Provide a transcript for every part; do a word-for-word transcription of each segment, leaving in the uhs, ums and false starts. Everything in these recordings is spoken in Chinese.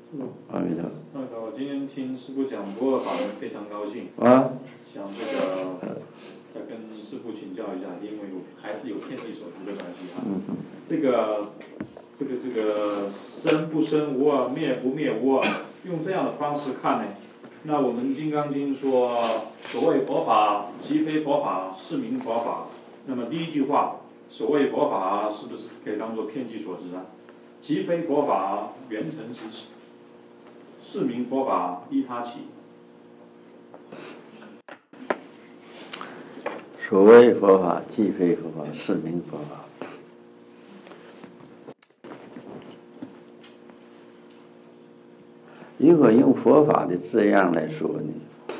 阿弥陀佛。 那个，我今天听师父讲不二法门，非常高兴。 啊。 想这个再跟师父请教一下，因为我还是有天地所知的关系啊。 嗯嗯。 这个这个这个生不生无二，灭不灭无二，用这样的方式看呢，那我们《金刚经》说，所谓佛法，即非佛法，是名佛法。那么第一句话，所谓佛法，是不是可以当作遍计所知啊？即非佛法，缘成实起。是名佛法，依他起。 所谓佛法，即非佛法，是名佛法。如果用佛法的字样来说呢，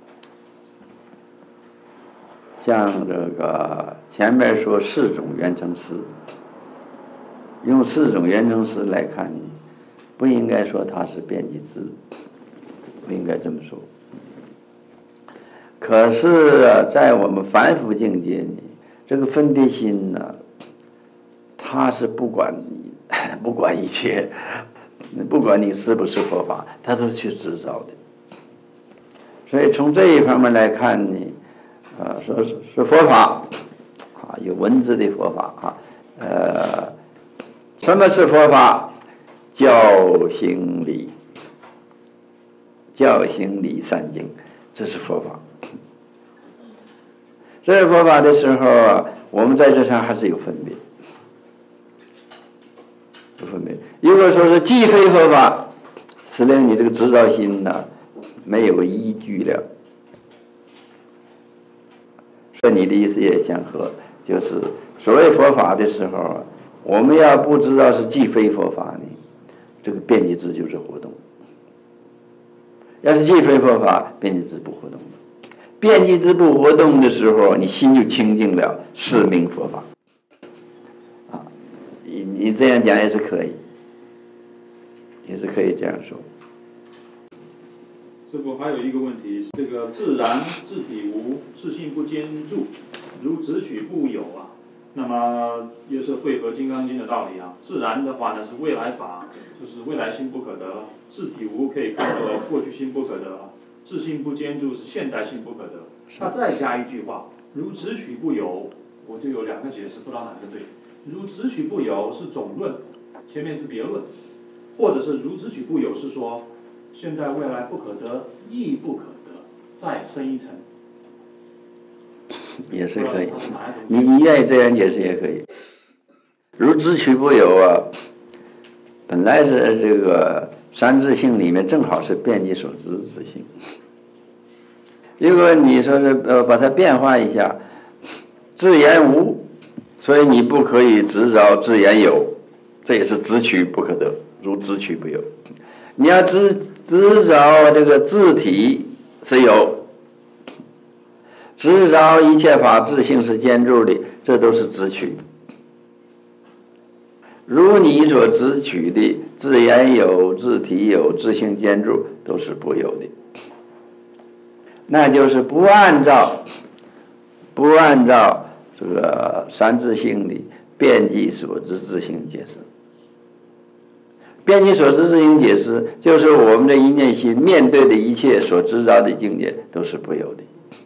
像这个前面说四种缘成实，用四种缘成实来看呢，不应该说它是遍计知，不应该这么说。可是啊，在我们凡夫境界呢，这个分别心呢，它是不管你，不管一切，不管你是不是佛法，它都是去执照的。所以从这一方面来看呢，呃，说是是佛法啊，有文字的佛法啊，呃，什么是佛法？教行理，教行理三经，这是佛法。这是佛法的时候啊，我们在这上还是有分别，有分别。如果说是既非佛法，使令你这个执照心呢没有依据了，说你的意思也相合，就是所谓佛法的时候，我们要不知道是既非佛法呢，这个遍计知就是活动；要是既非佛法，遍计知不活动。遍计知不活动的时候，你心就清净了，是名佛法。啊，你你这样讲也是可以，也是可以这样说。 师父还有一个问题，这个自然自体无，自性不兼住，如直取不有啊。那么也是汇合《金刚经》的道理啊。自然的话呢是未来法，就是未来心不可得；自体无可以看作过去心不可得。自性不兼住是现在性不可得。他再加一句话，如直取不有，我就有两个解释，不知道哪个对。如直取不有是总论，前面是别论，或者是如直取不有是说现在未来不可得，亦不可得，再深一层。 也是可以，你你愿意这样解释也可以。如直取不有啊，本来是这个三自性里面正好是遍计所知之性。如果你说是呃把它变化一下，自言无，所以你不可以执着自言有，这也是直取不可得，如直取不有。你要执执着这个自体是有，执着一切法自性是兼住的，这都是直取。如你所直取的自言有、自体有、自性兼住，都是不有的。那就是不按照不按照这个三自性的遍计所知自性解释。遍计所知自性解释，就是我们的一念心面对的一切所知道的境界都是不有的，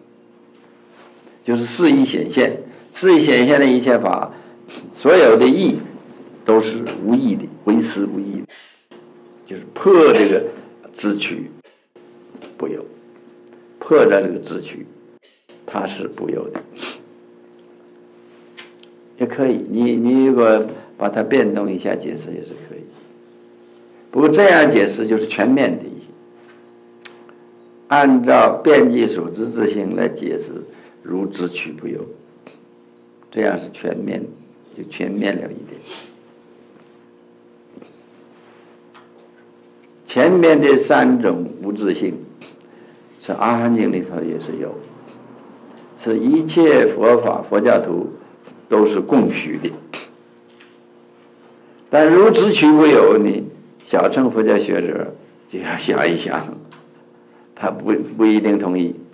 就是事意显现，事意显现的一切法，所有的义都是无义的，唯实无义的，就是破这个知取不有。破了这个知取，它是不有的，也可以。你你如果把它变动一下解释也是可以。不过这样解释就是全面的，按照遍计所知自性来解释，如知取不有，这样是全面，就全面了一点。前面的三种无自性。是《阿含经》里头也是有，是一切佛法佛教徒都是共许的。但如直取不有呢，小乘佛教学者就要想一想，他不不一定同意。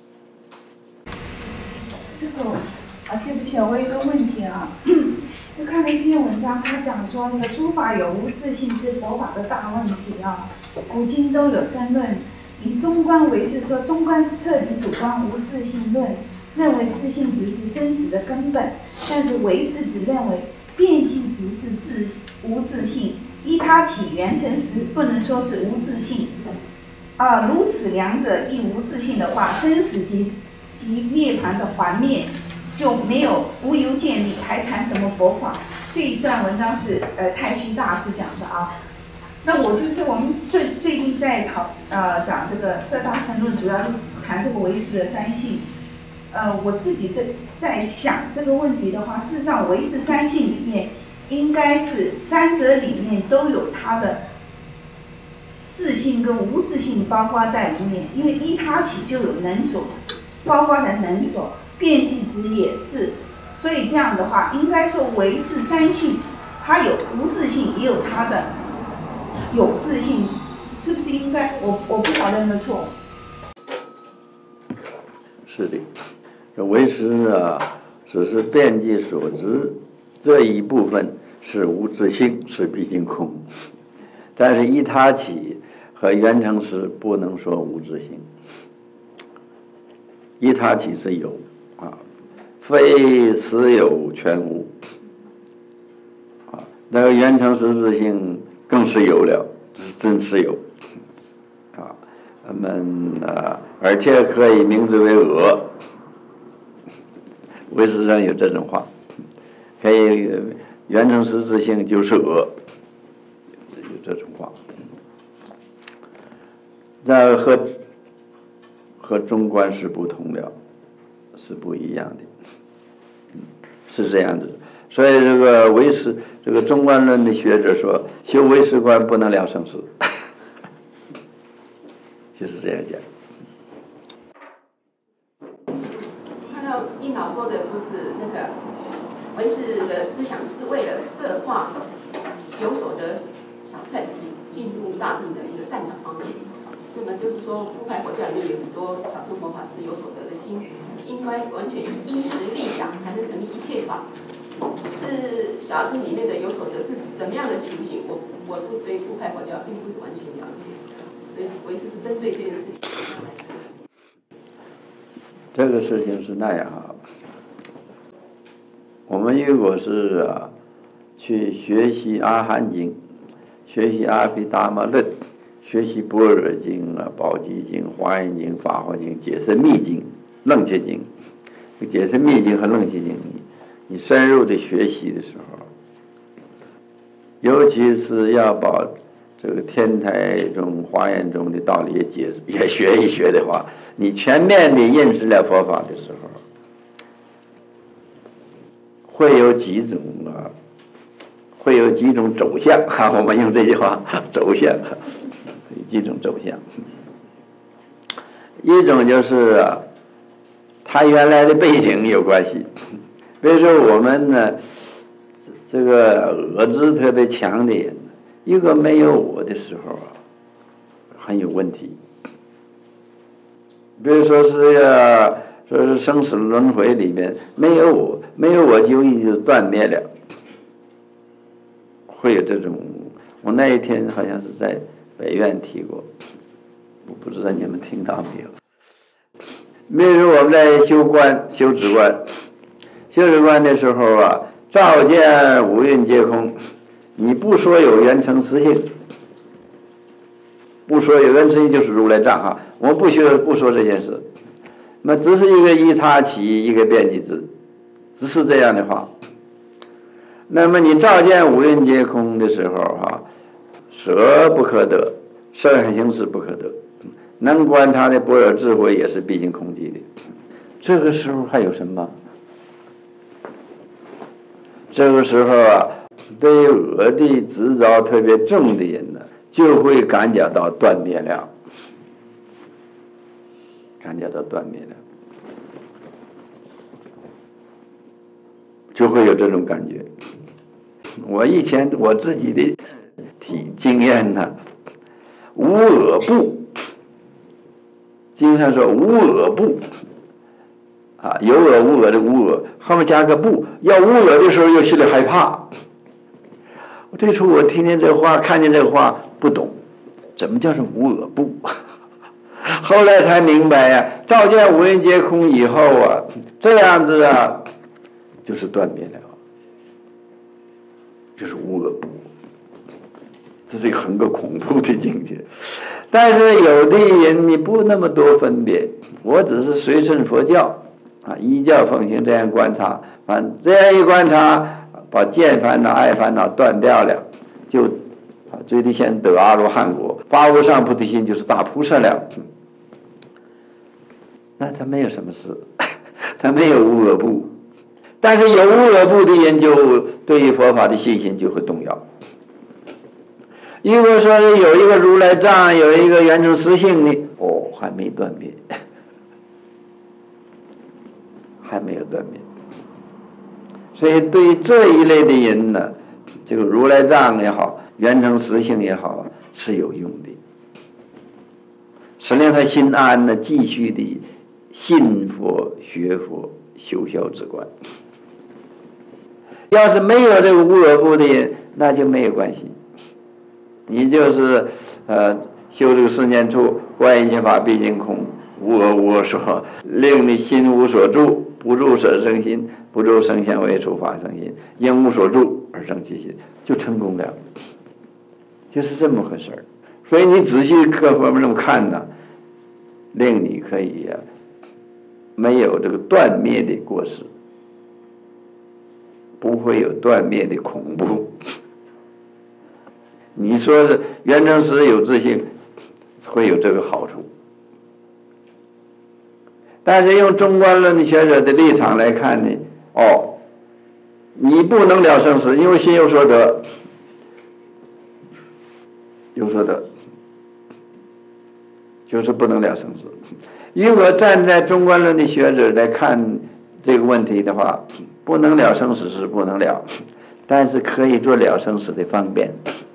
师父啊，对不起，我有一个问题啊，就看了一篇文章，他讲说那个诸法有无自性是佛法的大问题啊。 古今都有争论。以中观为是说，中观是彻底主张无自性论，认为自性值是生死的根本；但是唯识只认为变性值是自无自性，依他起缘成时不能说是无自性。啊，如此两者亦无自性的话，生死及及涅槃的环灭就没有无由建立，还谈什么佛法？这一段文章是呃太虚大师讲的啊。那我就是我们最最近在讨呃讲这个色大乘论，主要是谈这个唯识的三性。呃，我自己在在想这个问题的话，事实上唯识三性里面，应该是三者里面都有它的自性跟无自性包括在里面，因为依他起就有能所，包括的能所，变即值也是，所以这样的话，应该说唯识三性，它有无自性，也有它的有自性，是不是应该？我我不晓得有没有错。 是的，这唯识啊，只是遍计所知这一部分是无自性，是毕竟空，但是依他起和缘成时不能说无自性，依他起是有啊，非实有全无啊，那个缘成时自性更是有了，是真是有啊，我们啊，而且可以名之为恶，唯识上有这种话，可以缘成时自性就是恶，有这种话。那和和中观是不同的，是不一样的，是这样子。所以这个唯识，这个中观论的学者说，修唯识观不能了生死，就是这样讲。 看到应老说的，说是那个唯识的思想是为了摄化有所得小乘进入大乘的一个擅长方面。那么就是说，部派佛教里面有很多小乘佛法是有所得的心，应该完全依实力想才能成立一切法。是小乘里面的有所得是什么样的情形？我我不对部派佛教并不是完全了解，所以唯识是针对这件事情来说。 这个事情是那样啊，我们如果是啊去学习阿含经，学习阿毗达摩论，学习般若经啊、宝积经、华严经、法华经、解释密经、楞伽经，解释密经和楞伽经，你你深入的学习的时候，尤其是要把这个天台中、华严中的道理也解释也学一学的话，你全面的认识了佛法的时候，会有几种啊，会有几种走向哈，我们用这句话，走向。几种走向，一种就是啊，他原来的背景有关系，比如说我们呢，这个我执特别强的人，一个没有我的时候啊，很有问题。比如说是呀，说是生死轮回里面没有我，没有我就已经断灭了，会有这种。我那一天好像是在北院提过，我不知道你们听到没有。比如我们在修观、修止观、修止观的时候啊，照见五蕴皆空，你不说有缘成实性，不说有缘成实性就是如来藏哈，我们不学不说这件事，那只是一个依他起，一个遍计值，只是这样的话，那么你照见五蕴皆空的时候哈。舍不可得，色海行识不可得，能观察的般若智慧也是毕竟空寂的。这个时候还有什么？这个时候啊，对我的执着特别重的人呢，就会感觉到断灭了，感觉到断灭了，就会有这种感觉。我以前我自己的体经验呢，无我不，经常说无我不啊，有我无我的无我，后面加个不，要无我的时候又心里害怕。这时候我听见这话，看见这话不懂， 怎么叫是无我不？后来才明白呀、啊，照见五蕴皆空以后啊，这样子啊，就是断灭了，就是无我不。这是一个很个恐怖的境界。但是有的人你不那么多分别，我只是随顺佛教啊，依教奉行这样观察，反正这样一观察，把见烦恼、爱烦恼断掉了，就啊最低限得阿罗汉果，发无上菩提心就是大菩萨了。那他没有什么事，他没有无我不，但是有无我不的人就对于佛法的信心就会动摇。如果说是有一个如来藏，有一个圆成实性的，哦，还没断灭，还没有断灭。所以对于这一类的人呢，这个如来藏也好，圆成实性也好，是有用的，是令他心安的，继续的信佛、学佛、修孝之观。要是没有这个无我不的人，那就没有关系。你就是呃修这个四念处，观一切法毕竟空，无我无我说，令你心无所住，不住舍生心，不住生相为处法生心，因无所住而生其心，就成功了，就是这么回事儿。所以你仔细各方面这么看呢，令你可以呀、啊、没有这个断灭的过失，不会有断灭的恐怖。你说是圆成实有自信，会有这个好处。但是用中观论的学者的立场来看呢，哦，你不能了生死，因为心有所得，有所得，就是不能了生死。如果站在中观论的学者来看这个问题的话，不能了生死是不能了，但是可以做了生死的方便。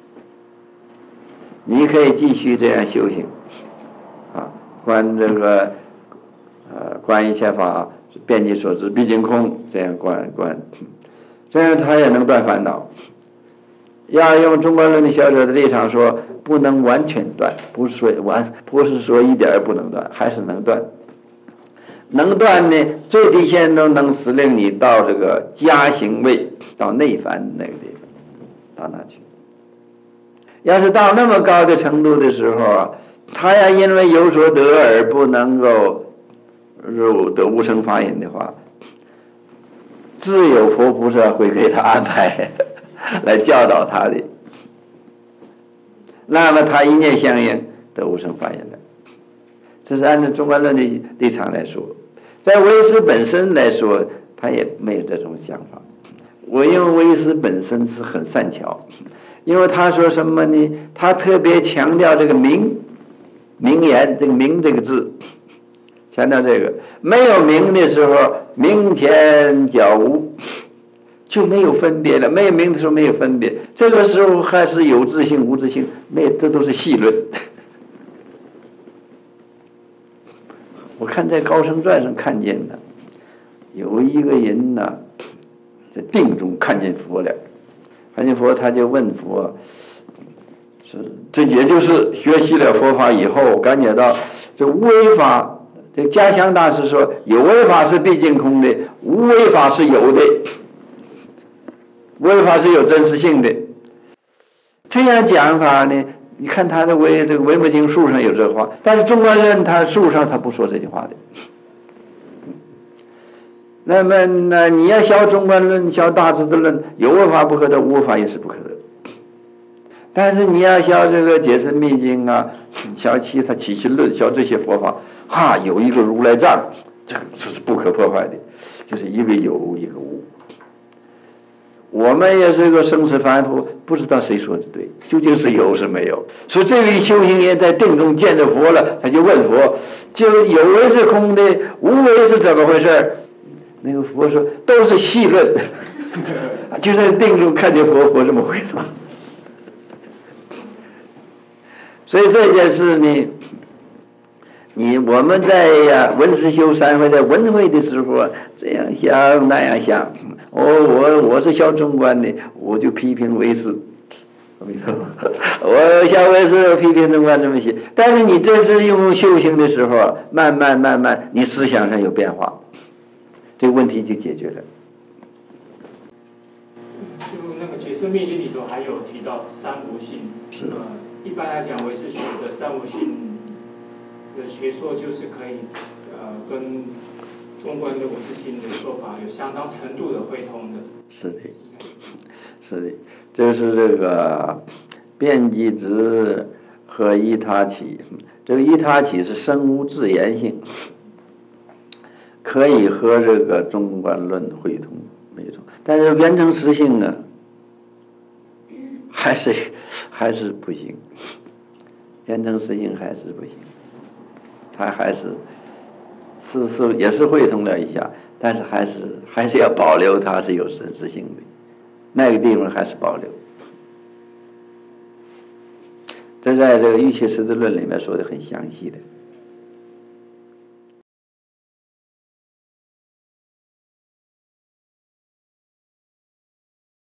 你可以继续这样修行，啊，观这个，呃，观一切法，遍计所知毕竟空，这样观观，这样他也能断烦恼。要用中观论的学者的立场说，不能完全断，不是说完，不是说一点儿不能断，还是能断。能断呢，最低限度能使令你到这个加行位，到内梵那个地方，到那去。要是到那么高的程度的时候啊，他要因为有所得而不能够入得无生法忍的话，自有佛菩萨会给他安排来教导他的，那么他一念相应得无生法忍了。这是按照中观论的立场来说，在唯识本身来说，他也没有这种想法。我因为唯识本身是很善巧，因为他说什么呢？他特别强调这个明明言，这个明这个字，强调这个没有明的时候，明前较无，就没有分别了。没有明的时候没有分别，这个时候还是有自性无自性，没有，这都是细论。我看在高僧传上看见的，有一个人呢，在定中看见佛了。看见佛，他就问佛：“是这也就是学习了佛法以后，感觉到这无为法。这家乡大师说，有为法是毕竟空的，无为法是有的，无为法是有真实性的。这样讲法呢，你看他的唯这个唯物经书上有这话，但是中观论他书上他不说这句话的。那么呢，你要学中观论，学大智度论，有为法不可得，无为法也是不可得。但是你要学这个解释密经啊，学其他起心论，学这些佛法，哈，有一个如来藏，这个这是不可破坏的，就是一个有，一个无。我们也是个生死凡夫，不知道谁说的对，究竟是有是没有。所以这位修行人在定中见着佛了，他就问佛：就有为是空的，无为是怎么回事？那个佛说都是细论，就在定中看见佛，佛这么回答。所以这件事呢，你我们在呀闻思修三会，在闻会的时候这样想那样想，哦，我我是学中观的，我就批评唯识， 我下回是批评中观这么写，但是你这是用修行的时候，慢慢慢慢，你思想上有变化，这个问题就解决了。 就那个解释密经里头还有提到三无性， 是呃，一般来讲唯识学的三无性的学说就是可以呃跟中观的唯识性的说法有相当程度的汇通的。 是的，是的，就是这个遍计执和依他起，这个依他起是生无自言性，可以和这个中观论汇通没错，但是圆成实性呢，还是还是不行，圆成实性还是不行，它还是是是也是汇通了一下，但是还是还是要保留它是有真实性的，那个地方还是保留。这在这个《玉器实质论》里面说的很详细的。